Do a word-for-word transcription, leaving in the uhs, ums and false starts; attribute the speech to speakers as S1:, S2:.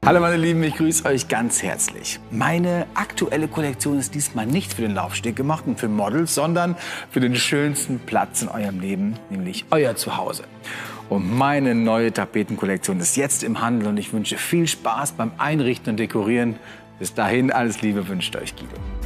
S1: Hallo meine Lieben, ich grüße euch ganz herzlich. Meine aktuelle Kollektion ist diesmal nicht für den Laufsteg gemacht und für Models, sondern für den schönsten Platz in eurem Leben, nämlich euer Zuhause. Und meine neue Tapetenkollektion ist jetzt im Handel und ich wünsche viel Spaß beim Einrichten und Dekorieren. Bis dahin, alles Liebe wünscht euch Guido.